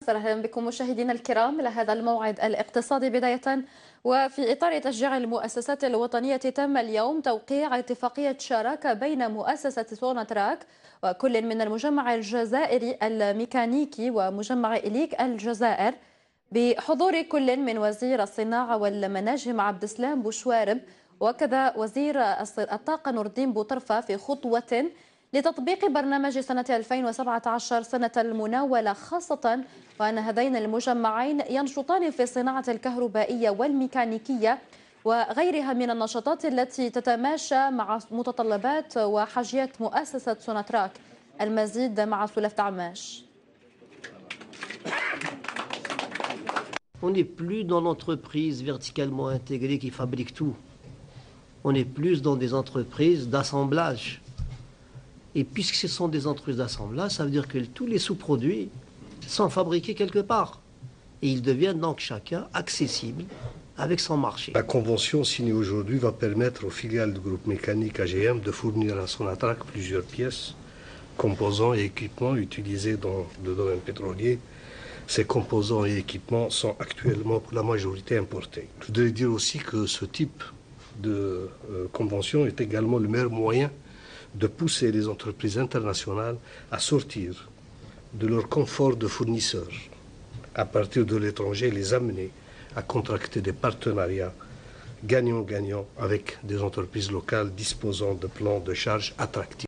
أهلا بكم مشاهدينا الكرام إلى هذا الموعد الاقتصادي بداية. وفي إطار تشجيع المؤسسات الوطنية تم اليوم توقيع اتفاقية شراكة بين مؤسسة سوناتراك وكل من المجمع الجزائري الميكانيكي ومجمع إليك الجزائر بحضور كل من وزير الصناعة والمناجم عبد السلام بوشوارب وكذا وزير الطاقة نور الدين بوطرفة في خطوة لتطبيق برنامج سنة 2017 سنة المناولة، خاصة وأن هذين المجمعين ينشطان في الصناعة الكهربائية والميكانيكية وغيرها من النشاطات التي تتماشى مع متطلبات وحاجيات مؤسسة سوناتراك. المزيد مع سلف عماش. On n'est plus dans l'entreprise verticalement intégrée qui fabrique tout. On est plus dans des entreprises d'assemblage. Et puisque ce sont des entreprises d'assemblage, ça veut dire que tous les sous-produits sont fabriqués quelque part. Et ils deviennent donc chacun accessibles avec son marché. La convention signée aujourd'hui va permettre aux filiales du groupe mécanique AGM de fournir à Sonatrach plusieurs pièces, composants et équipements utilisés dans le domaine pétrolier. Ces composants et équipements sont actuellement pour la majorité importés. Je voudrais dire aussi que ce type de convention est également le meilleur moyen de pousser les entreprises internationales à sortir de leur confort de fournisseurs, à partir de l'étranger, les amener à contracter des partenariats gagnant-gagnant avec des entreprises locales disposant de plans de charge attractifs.